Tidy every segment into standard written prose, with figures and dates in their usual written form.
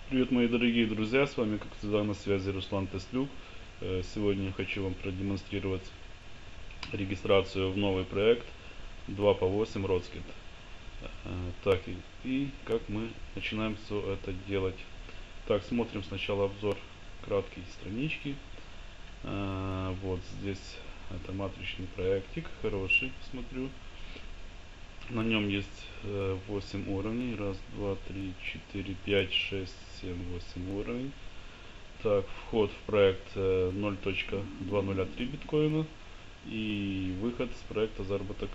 Привет, мои дорогие друзья, с вами как всегда на связи Руслан Теслюк. Сегодня я хочу вам продемонстрировать регистрацию в новый проект 2 по 8 Rockset. Так, и как мы начинаем все это делать. Так, смотрим сначала обзор краткой странички. Вот здесь это матричный проектик, хороший, смотрю. На нем есть 8 уровней. Раз, два, три, 4, 5, 6, 7, 8 уровней. Так, вход в проект 0.203 биткоина. И выход с проекта заработок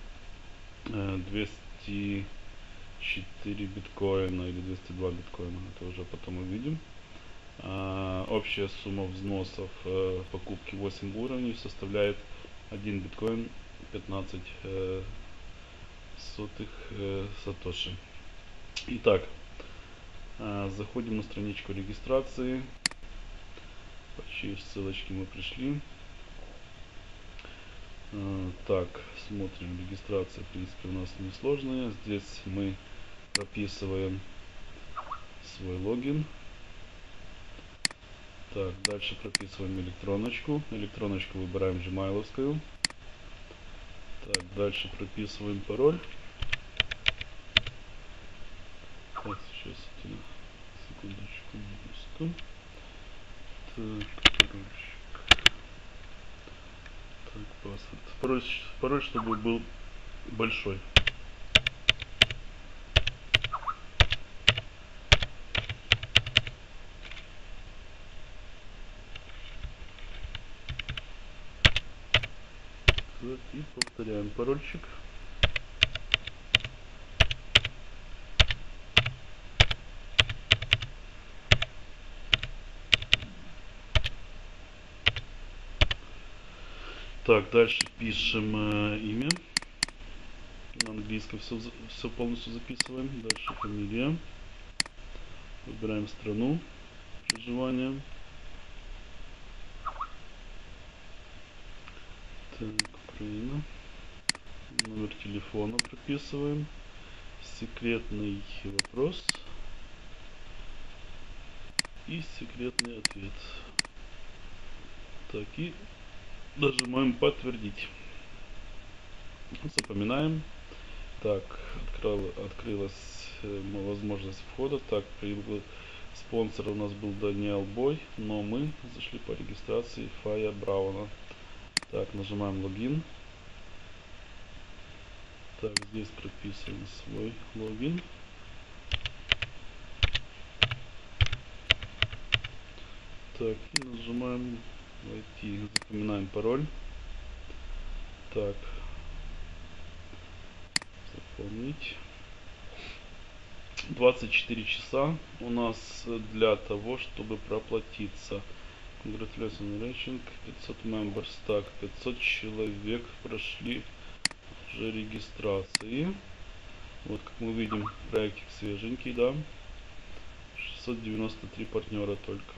204 биткоина или 202 биткоина. Это уже потом увидим. Общая сумма взносов покупки 8 уровней составляет 1 биткоин 15 сотых сатоши. Итак, заходим на страничку регистрации. По чьей ссылочке мы пришли. Так, смотрим. Регистрация, в принципе, у нас несложная. Здесь мы прописываем свой логин. Так, дальше прописываем электроночку. Электроночку выбираем gmail-овскую. Так, дальше прописываем пароль. Так, сейчас секундочку, минутку. Так, паспорт. Пароль, чтобы был большой. Так, и повторяем парольчик. Так, дальше пишем имя. На английском все полностью записываем. Дальше фамилия. Выбираем страну проживания. Так, Украина. Номер телефона прописываем. Секретный вопрос. И секретный ответ. Так, и нажимаем подтвердить. Запоминаем. Так, открылась возможность входа. Так, спонсор у нас был Даниэл Бой, но мы зашли по регистрации Фая Брауна. Так, нажимаем логин. Так, здесь прописываем свой логин. Так, и нажимаем войти. Запоминаем пароль. Так, запомнить. 24 часа у нас для того, чтобы проплатиться. Congratulations, 500 members. Так, 500 человек прошли уже регистрации. Вот, как мы видим, проектик свеженький, да. 693 партнера только.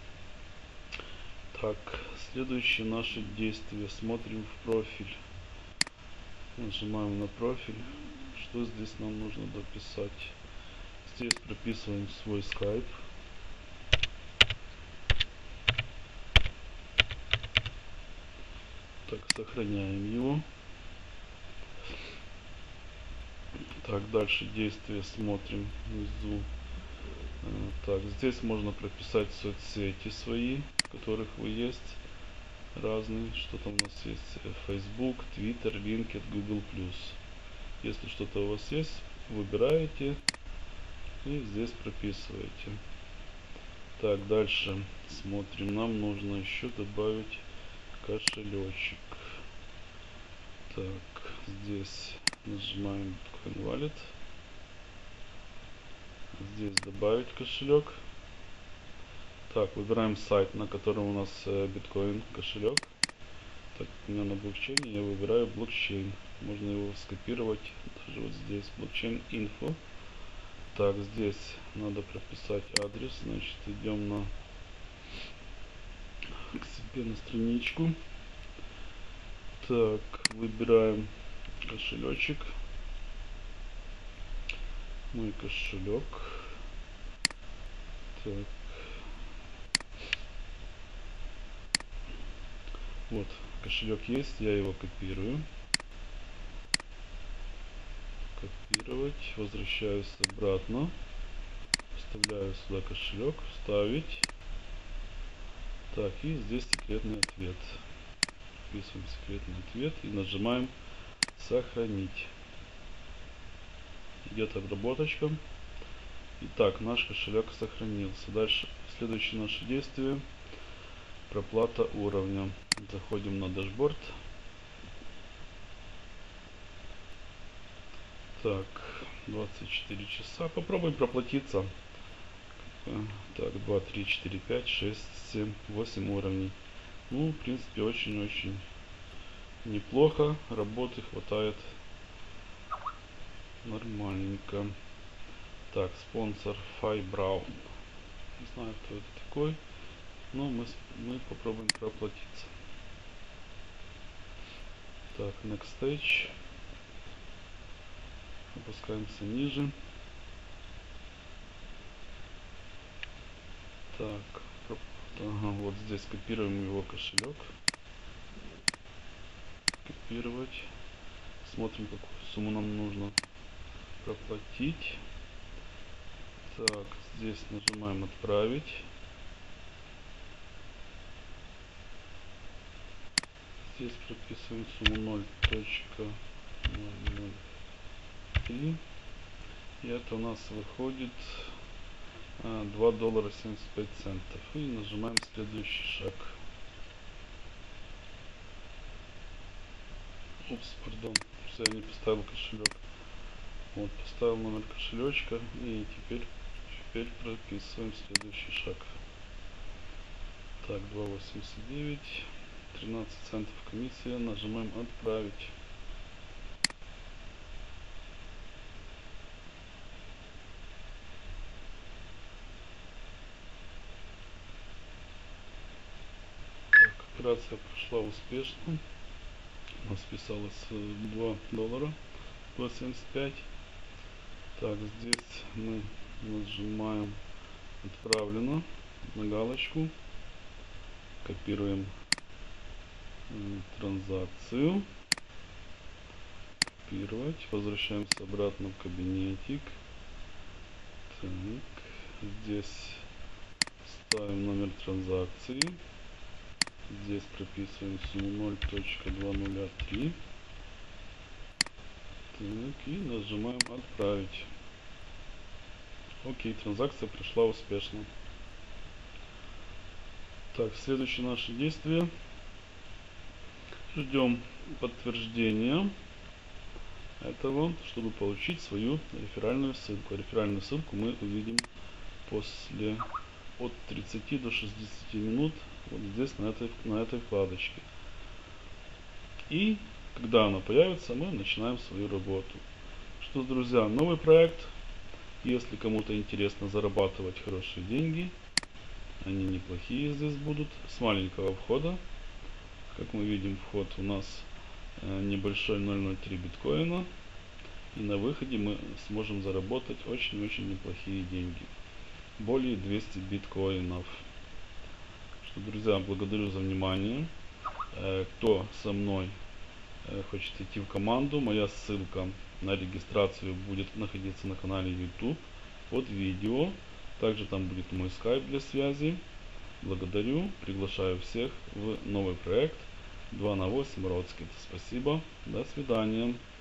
Так, следующее наше действие. Смотрим в профиль. Нажимаем на профиль. Что здесь нам нужно дописать? Здесь прописываем свой скайп. Так, сохраняем его. Так, дальше действия смотрим внизу. Так, здесь можно прописать соцсети свои, в которых вы есть. Разные. Что там у нас есть? Facebook, Twitter, LinkedIn, Google+. Если что-то у вас есть, выбираете и здесь прописываете. Так, дальше смотрим. Нам нужно еще добавить кошелечек. Так, здесь нажимаем Bitcoin Wallet. Здесь добавить кошелек. Так, выбираем сайт, на котором у нас биткоин кошелек. Так, у меня на блокчейне, я выбираю блокчейн. Можно его скопировать даже вот здесь, блокчейн инфо. Так, здесь надо прописать адрес. Значит, идем к себе на страничку. Так, выбираем кошелечек. Мой кошелек. Так. Вот, кошелек есть, я его копирую. Копировать, возвращаюсь обратно, вставляю сюда кошелек, вставить. Так, и здесь секретный ответ. Вписываем секретный ответ и нажимаем сохранить. Идет обработочка. Итак, наш кошелек сохранился. Дальше следующее наше действие: проплата уровня. Заходим на дашборд. Так, 24 часа. Попробуем проплатиться. Так, 2, 3, 4, 5, 6, 7, 8 уровней. Ну, в принципе, очень-очень неплохо. Работы хватает нормальненько. Так, спонсор Фай Браун. Не знаю, кто это такой. Но мы попробуем проплатиться. Так, Next Stage. Опускаемся ниже. Так, ага, вот здесь копируем его кошелек. Копировать. Смотрим, какую сумму нам нужно проплатить. Так, здесь нажимаем отправить. Здесь прописываем сумму 0.003. И это у нас выходит $2.75. И нажимаем следующий шаг. Упс, пардон, я не поставил кошелек. Вот, поставил номер кошелечка, и теперь прописываем следующий шаг. Так, 2.89, 13 центов комиссия, нажимаем отправить. Так, операция прошла успешно. У нас списалось $2.75. Так, здесь мы нажимаем отправлено на галочку, копируем транзакцию, копировать, возвращаемся обратно в кабинетик. Так, здесь ставим номер транзакции, здесь прописываем сумму 0.203. Так, и нажимаем отправить. Окей, транзакция прошла успешно. Так, следующее наше действие. Ждем подтверждения этого, чтобы получить свою реферальную ссылку. Реферальную ссылку мы увидим после от 30 до 60 минут вот здесь на этой вкладочке. И когда она появится, мы начинаем свою работу. Что ж, друзья, новый проект. Если кому-то интересно зарабатывать хорошие деньги, они неплохие здесь будут, с маленького входа. Как мы видим, вход у нас небольшой 0.03 биткоина. И на выходе мы сможем заработать очень-очень неплохие деньги. Более 200 биткоинов. Что, друзья, благодарю за внимание. Кто со мной хочет идти в команду, моя ссылка на регистрацию будет находиться на канале YouTube под видео. Также там будет мой скайп для связи. Благодарю, приглашаю всех в новый проект 2/8 RODSKIT. Спасибо, до свидания.